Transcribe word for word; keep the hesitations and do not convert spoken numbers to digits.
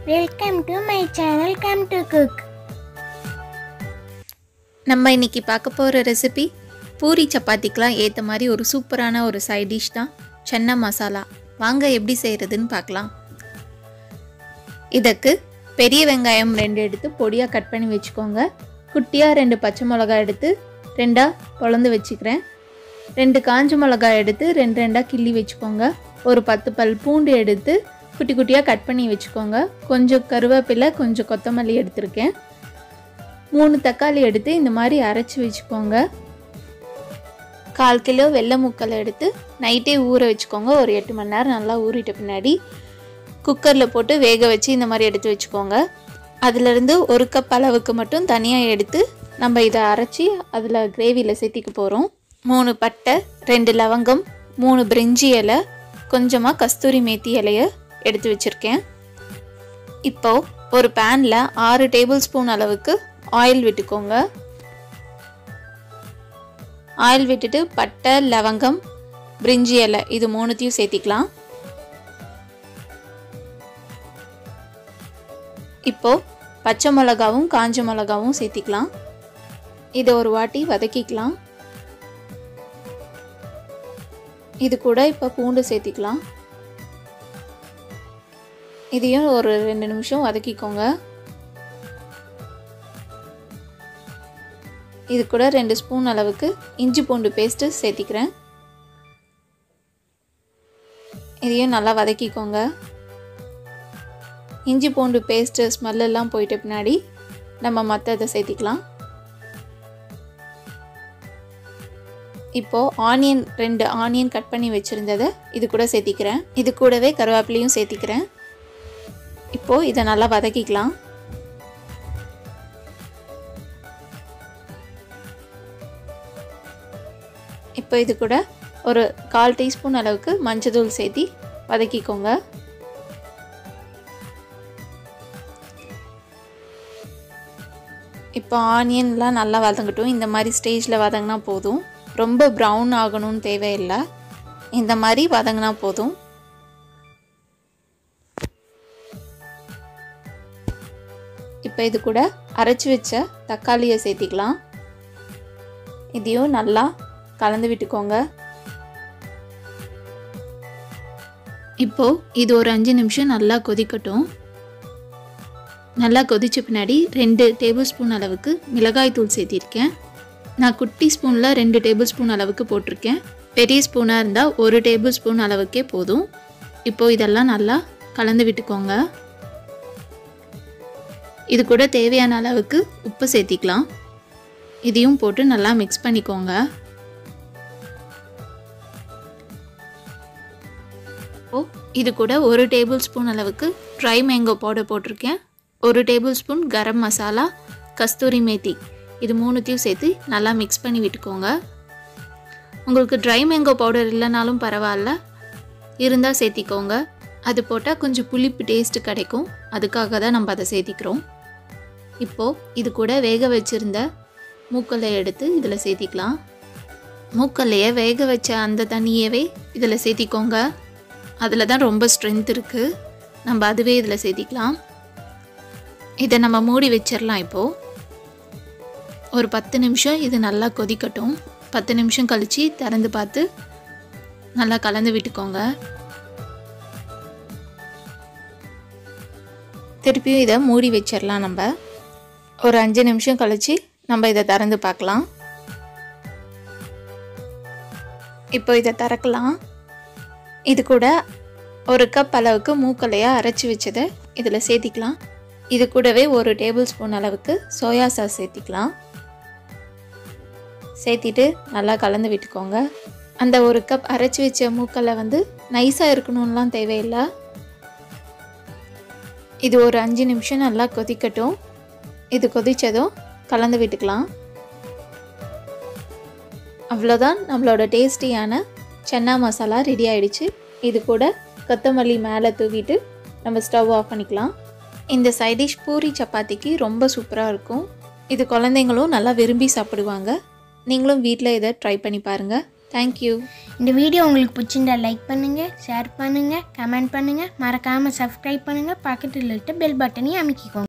Welcome to my channel Come to Cook. நம்ம இன்னைக்கு பார்க்க போற ரெசிபி பூரி சப்பாத்திக்குலாம் ஏத்த மாதிரி ஒரு சூப்பரான ஒரு சைட் டிஷ் தான் சன்னா மசாலா. வாங்க எப்படி செய்யறதுன்னு பார்க்கலாம். இதற்கு பெரிய வெங்காயம் ரெண்டு எடுத்து பொடியா கட் பண்ணி வெச்சுக்கோங்க. குட்டியா ரெண்டு பச்சை மிளகாய் எடுத்து ரெண்டா பொளந்து வெச்சுக்கிறேன். ரெண்டு காஞ்ச மிளகாய் எடுத்து ரெண்டு ரெண்டா கிள்ளி வெச்சுக்கோங்க. ஒரு பத்து பல் பூண்டு எடுத்து குட்டி குட்டியா கட் பண்ணி வெச்சுக்கோங்க. கொஞ்சம் கருவேப்பிலை கொஞ்சம் கொத்தமல்லி எடுத்துர்க்கேன். மூணு தக்காளி எடுத்து இந்த மாதிரி அரைச்சு வெச்சுக்கோங்க. கால் கிலோ வெள்ளை முக்கல் எடுத்து நைட்டே ஊற வெச்சுக்கோங்க. ஒரு எட்டு மணி நேரம் நல்லா ஊறிட்ட பின்னாடி குக்கரில் போட்டு வேக வச்சு இந்த மாதிரி எடுத்து வச்சுக்கோங்க. அதிலிருந்து ஒரு கப் அளவுக்கு மட்டும் தனியாக எடுத்து நம்ம இதை அரைச்சி அதில் கிரேவியில் சேர்த்திக்க போகிறோம். மூணு பட்டை, ரெண்டு லவங்கம், மூணு பிரிஞ்சி இலை, கொஞ்சமாக கஸ்தூரி மேத்தி இலையை எடுத்து வச்சுருக்கேன். இப்போது ஒரு பேனில் ஆறு டேபிள் ஸ்பூன் அளவுக்கு ஆயில் விட்டுக்கோங்க. ஆயில் விட்டுட்டு பட்டை, லவங்கம், பிரிஞ்சி இலை இது மூணுத்தையும் சேர்த்திக்கலாம். இப்போது பச்சை மிளகாவும் காஞ்ச மிளகாவும் சேர்த்திக்கலாம். இதை ஒரு வாட்டி வதக்கிக்கலாம். இது கூட இப்போ பூண்டு சேர்த்திக்கலாம். இதையும் ஒரு ரெண்டு நிமிஷம் வதக்கிக்கோங்க. இது கூட ரெண்டு ஸ்பூன் அளவுக்கு இஞ்சி பூண்டு பேஸ்ட்டு சேர்த்திக்கிறேன். இதையும் நல்லா வதக்கிக்கோங்க. இஞ்சி பூண்டு பேஸ்ட்டு ஸ்மெல்லாம் போயிட்ட பின்னாடி நம்ம மற்றதை சேர்த்திக்கலாம். இப்போது ஆனியன் ரெண்டு ஆனியன் கட் பண்ணி வச்சுருந்ததை இது கூட சேர்த்திக்கிறேன். இது கூடவே கருவேப்பிலையும் சேர்த்திக்கிறேன். இப்போது இதை நல்லா வதக்கிக்கலாம். இப்போ இது கூட ஒரு கால் டீஸ்பூன் அளவுக்கு மஞ்சள் சேர்த்தி வதக்கிக்கோங்க. இப்போ ஆனியன்லாம் நல்லா வதங்கட்டும். இந்த மாதிரி ஸ்டேஜில் வதங்கினா போதும். ரொம்ப ப்ரௌன் ஆகணும்னு தேவையில்லை. இந்த மாதிரி வதங்கினா போதும். இப்போ இது கூட அரைச்சி வச்ச தக்காளியை சேர்த்திக்கலாம். இதையும் நல்லா கலந்து விட்டுக்கோங்க. இப்போது இது ஒரு அஞ்சு நிமிஷம் நல்லா கொதிக்கட்டும். நல்லா கொதிச்ச பின்னாடி ரெண்டு டேபிள் ஸ்பூன் அளவுக்கு மிளகாய் தூள் சேர்த்திருக்கேன். நான் குட்டி ஸ்பூனில் ரெண்டு டேபிள் ஸ்பூன் அளவுக்கு போட்டிருக்கேன். பெரிய ஸ்பூனாக இருந்தால் ஒரு டேபிள் ஸ்பூன் அளவுக்கே போதும். இப்போது இதெல்லாம் நல்லா கலந்து விட்டுக்கோங்க. இது கூட தேவையான அளவுக்கு உப்பு சேர்த்திக்கலாம். இதையும் போட்டு நல்லா மிக்ஸ் பண்ணிக்கோங்க. ஓ இது கூட ஒரு டேபிள் ஸ்பூன் அளவுக்கு ட்ரை மேங்கோ பவுடர் போட்டிருக்கேன். ஒரு டேபிள் ஸ்பூன் கரம் மசாலா, கஸ்தூரி மேத்தி இது மூணுத்தையும் சேர்த்து நல்லா மிக்ஸ் பண்ணி விட்டுக்கோங்க. உங்களுக்கு ட்ரை மேங்கோ பவுடர் இல்லைனாலும் பரவாயில்ல, இருந்தால் சேர்த்திக்கோங்க. அது போட்டால் கொஞ்சம் புளிப்பு டேஸ்ட்டு கிடைக்கும். அதுக்காக தான் நம்ம அதை சேர்த்திக்கிறோம். இப்போது இது கூட வேக வச்சுருந்த மூக்கல்லை எடுத்து இதில் சேர்த்திக்கலாம். மூக்கல்லையை வேக வச்ச அந்த தண்ணியவே இதில் சேர்த்திக்கோங்க. அதில் தான் ரொம்ப ஸ்ட்ரென்த் இருக்குது. நம்ம அதுவே இதில் சேர்த்திக்கலாம். இதை நம்ம மூடி வச்சிடலாம். இப்போது ஒரு பத்து நிமிஷம் இது நல்லா கொதிக்கட்டும். பத்து நிமிஷம் கழித்து திறந்து பார்த்து நல்லா கலந்து விட்டுக்கோங்க. திருப்பியும் இதை மூடி வச்சிடலாம். நம்ம ஒரு அஞ்சு நிமிஷம் கழித்து நம்ம இதை திறந்து பார்க்கலாம். இப்போ இதை திறக்கலாம். இது கூட ஒரு கப் அளவுக்கு மூக்கலையாக அரைச்சி வச்சதை இதில் சேர்த்திக்கலாம். இது கூடவே ஒரு டேபிள் ஸ்பூன் அளவுக்கு சோயா சாஸ் சேர்த்திக்கலாம். சேர்த்திட்டு நல்லா கலந்து விட்டுக்கோங்க. அந்த ஒரு கப் அரைச்சி வச்ச மூக்கலை வந்து நைஸாக இருக்கணும்லாம் தேவையில்லை. இது ஒரு அஞ்சு நிமிஷம் நல்லா கொதிக்கட்டும். இது கொதித்ததும் கலந்து விட்டுக்கலாம். அவ்வளோதான், நம்மளோட டேஸ்டியான சன்னா மசாலா ரெடி ஆகிடுச்சு. இது கூட கொத்தமல்லி மேலே தூவிட்டு நம்ம ஸ்டவ் ஆஃப் பண்ணிக்கலாம். இந்த சைட் டிஷ் பூரி சப்பாத்திக்கு ரொம்ப சூப்பராக இருக்கும். இது குழந்தைங்களும் நல்லா விரும்பி சாப்பிடுவாங்க. நீங்களும் வீட்டில் இதை ட்ரை பண்ணி பாருங்கள். தேங்க்யூ. இந்த வீடியோ உங்களுக்கு பிடிச்சிருந்தா லைக் பண்ணுங்கள், ஷேர் பண்ணுங்கள், கமெண்ட் பண்ணுங்கள், மறக்காமல் சப்ஸ்கிரைப் பண்ணுங்கள், பக்கத்தில் இருக்க பெல் பட்டனையும் அமைக்கிக்கோங்க.